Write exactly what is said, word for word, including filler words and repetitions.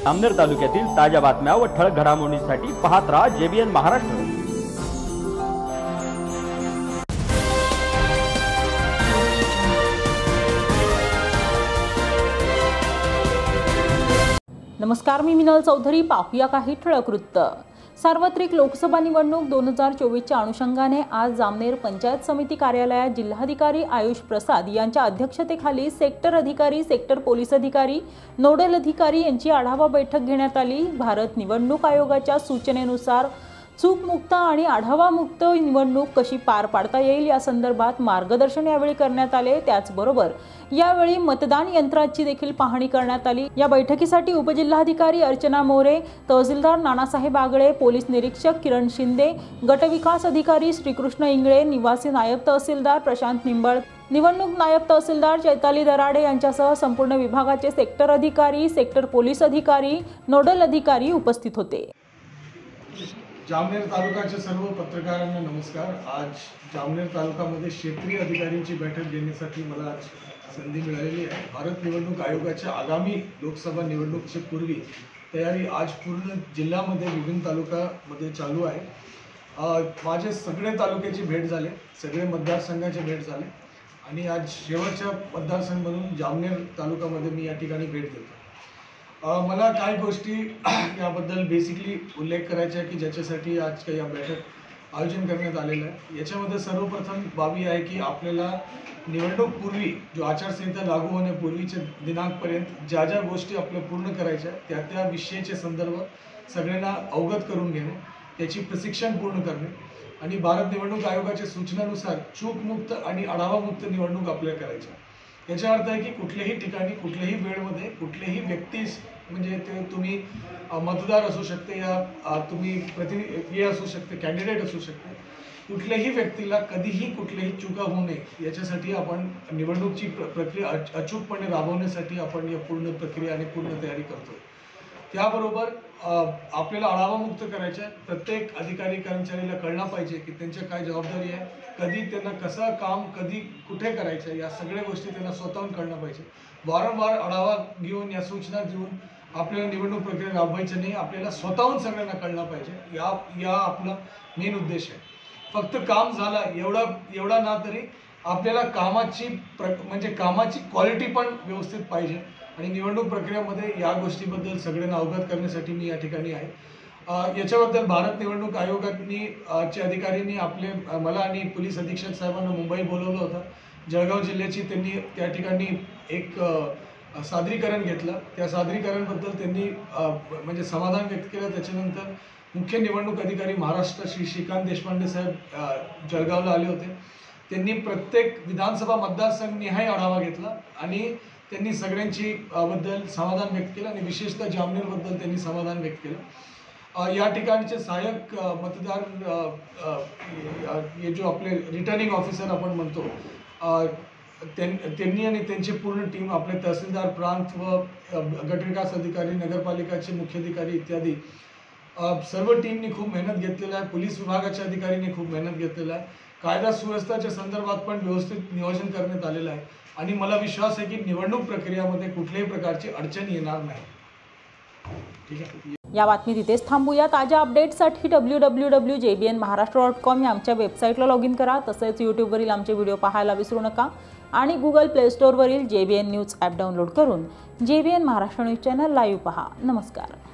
जामनेर तालुक्यातील ताज्या बातम्या व ठळक घडामोडींसाठी पाहत रहा जेबीएन महाराष्ट्र। नमस्कार, मी मिनल चौधरी। पाहूया काही ठळक वृत्त। सार्वत्रिक लोकसभा निवडणूक दोन हजार चोवीसच्या अनुषंगाने आज जामनेर पंचायत समिती कार्यालयात जिल्हाधिकारी आयुष प्रसाद यांच्या अध्यक्षतेखाली सेक्टर अधिकारी, सेक्टर पोलीस अधिकारी, नोडल अधिकारी यांची आढावा बैठक घेण्यात आली। भारत निवडणूक आयोगाच्या सूचनेनुसार चूकमुक्त आणि आढावामुक्त निवडणूक कशी पार पाडता येईल या संदर्भात मार्गदर्शन यावेळी करण्यात आले। त्याचबरोबर यावेळी मतदान यंत्राची देखील पाहणी करण्यात आली। या बैठकीसाठी उपजिल्हाधिकारी अर्चना मोरे, तहसीलदार नानासाहेब आगळे, पोलीस निरीक्षक किरण शिंदे, गटविकास अधिकारी श्रीकृष्ण इंगळे, निवासी नायब तहसीलदार प्रशांत निंबळ, निवडणूक नायब तहसीलदार चैताली दराडे यांच्यासह संपूर्ण विभागाचे सेक्टर अधिकारी, सेक्टर पोलीस अधिकारी, नोडल अधिकारी उपस्थित होते। जामनेर तालुक्याच्या सर्व पत्रकारांना नमस्कार। आज जामनेर तालुक्यामध्ये क्षेत्रीय अधिकाऱ्यांची बैठक घेण्यासाठी मला आज संधी मिळालेली आहे। भारत निवडणूक आयोगाच्या आगामी लोकसभा निवडणुकीच्या पूर्वी तयारी आज पूर्ण जिल्ह्यामध्ये विभिन्न तालुक्यामध्ये चालू आहे। माझे सगळे तालुक्याची भेट झाले, सगळे मतदारसंघाचे भेट झाले आणि आज शेवटच्या मतदारसंघामधून जामनेर तालुक्यामध्ये मी या ठिकाणी भेट देतो। मला काही गोष्टी याबद्दल बेसिकली उल्लेख करायचा आहे की ज्याच्यासाठी आज काही या बैठक आयोजन करण्यात आलेलं आहे। याच्यामध्ये सर्वप्रथम बाबी आहे की आपल्याला निवडणूक पूर्वी जो आचारसंहिता लागू होण्यापूर्वीच्या दिनांकपर्यंत ज्या ज्या गोष्टी आपल्या पूर्ण करायच्या त्या त्या विषयाचे संदर्भ सगळ्यांना अवगत करून घेणे, त्याची प्रशिक्षण पूर्ण करणे आणि भारत निवडणूक आयोगाच्या सूचनानुसार चूकमुक्त आणि आढावामुक्त निवडणूक आपल्याला करायची। याचा अर्थ आहे की कुठल्याही ठिकाणी कुठल्याही वेळेमध्ये कुठल्याही व्यक्तीस म्हणजे ते तुम्ही मतदार असू शकते या तुम्ही प्रतिनिधी असू शकते, कॅन्डिडेट असू शकते, कुठल्याही व्यक्तीला कधीही कुठल्याही चुका होऊ नये याच्यासाठी आपण निवडणूकची प्रक्रिया अचूकपणे राबवण्यासाठी आपण या पूर्ण प्रक्रिया आणि पूर्ण तयारी करतो। त्याबरोबर आपल्याला आढावामुक्त करायचं आहे। प्रत्येक अधिकारी कर्मचाऱ्याला कळलं पाहिजे की त्यांच्या काय जबाबदारी आहे, कधी त्यांना कसं काम कधी कुठे करायचं आहे, या सगळ्या गोष्टी त्यांना स्वतःहून कळलं पाहिजे। वारंवार आढावा घेऊन या सूचना देऊन आपल्याला निवडणूक प्रक्रिया राबवायची नाही, आपल्याला स्वतःहून सगळ्यांना कळलं पाहिजे। या या आपला मेन उद्देश आहे। फक्त काम झालं एवढा एवढा ना तरी आपल्याला कामाची प्र म्हणजे कामाची क्वालिटी पण व्यवस्थित पाहिजे आणि निवडणूक प्रक्रियेमध्ये या गोष्टीबद्दल सगळ्यांना अवगत करण्यासाठी मी या ठिकाणी आहे। याच्याबद्दल भारत निवडणूक आयोगाने चे अधिकाऱ्यांनी आपले मला आणि पोलीस अधीक्षक साहेबांना मुंबई बोलवलं होतं। जळगाव जिल्ह्याची त्यांनी त्या ठिकाणी एक सादरीकरण घेतलं। त्या सादरीकरणबद्दल त्यांनी म्हणजे समाधान व्यक्त केलं। त्याच्यानंतर मुख्य निवडणूक अधिकारी महाराष्ट्र श्री श्रीकांत देशपांडे साहेब जळगावला आले होते। त्यांनी प्रत्येक विधानसभा मतदारसंघ निहाय आढावा घेतला आणि त्यांनी सगळ्यांची बद्दल समाधान व्यक्त केलं आणि विशेषतः जामनेरबद्दल त्यांनी समाधान व्यक्त केलं। या ठिकाणचे सहाय्यक मतदार हे जो आपले रिटर्निंग ऑफिसर आपण म्हणतो त्यांनी आणि त्यांची पूर्ण टीम आपले तहसीलदार, प्रांत व गटविकास अधिकारी, नगरपालिकाचे मुख्य अधिकारी इत्यादी सर्व टीमनी खूप मेहनत घेतलेली आहे। पोलीस विभागाच्या अधिकाऱ्यांनी खूप मेहनत घेतलेला आहे। कायदा सुव्यवस्थेच्या संदर्भात पण व्यवस्थित नियोजन करण्यात आलेलं आहे आणि मला विश्वास आहे की निवडणूक प्रक्रियेमध्ये कुठल्याही प्रकारची अडचण येणार नाही। ठीक आहे, या बातमीत इथेच थांबूया। ताज्या अपडेट्ससाठी W W W J B N Maharashtra dot com या आमच्या वेबसाईटला लॉग इन करा। तसेच यूट्यूबवरील आमचे व्हिडिओ पाहायला विसरू नका आणि गुगल प्ले स्टोअरवरील J B N news app download करून J B N Maharashtra news channel live पहा। नमस्कार।